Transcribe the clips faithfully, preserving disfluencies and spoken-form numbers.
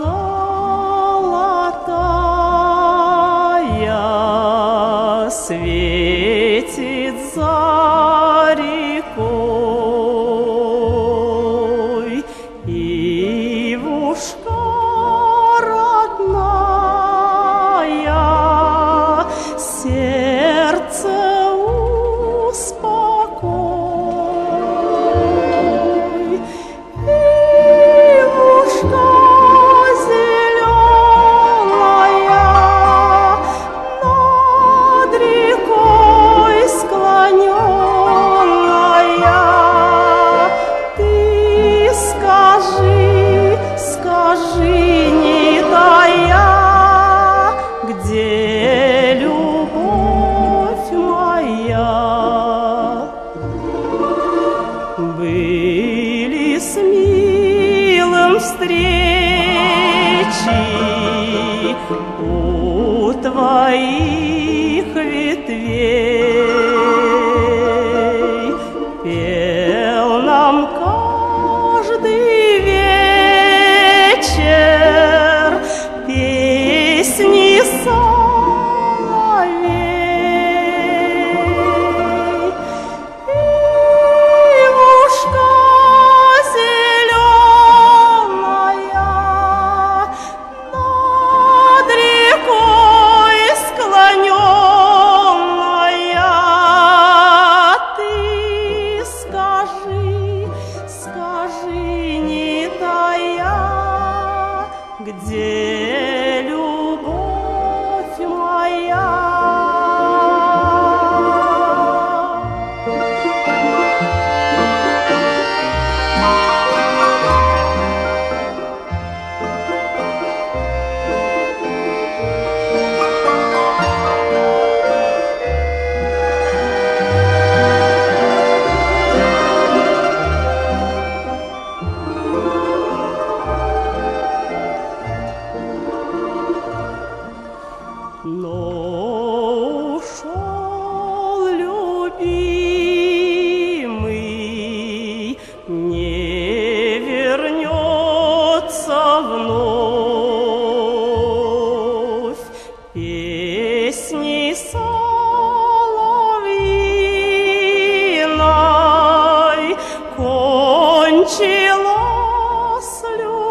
золотая светит за рекой, Ивушка родная, сердце успокой. Ивушка зеленая, над рекой склоненная, ты скажи, скажи, не тая, где любовь моя? Были с милым встречи у твоих ветвей, пел нам каждый вечер песни соловей. Ивушка зеленая, над рекой склоненная, ты скажи, скажи, не тая, где любовь моя? Но ушел любимый, не вернется вновь, песней соловьиной кончилась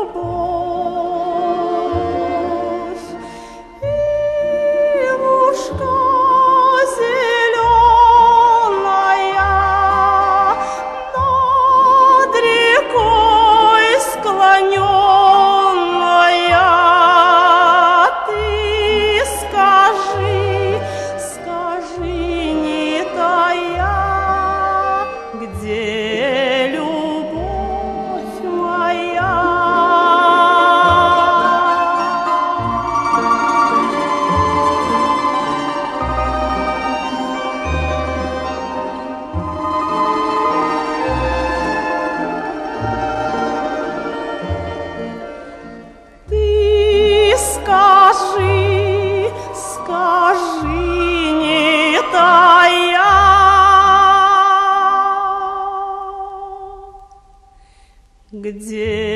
любовь. Ивушка зеленая, над рекой склоненная, ты скажи, скажи, не тая, где любовь моя? Ты скажи, скажи, не тая, где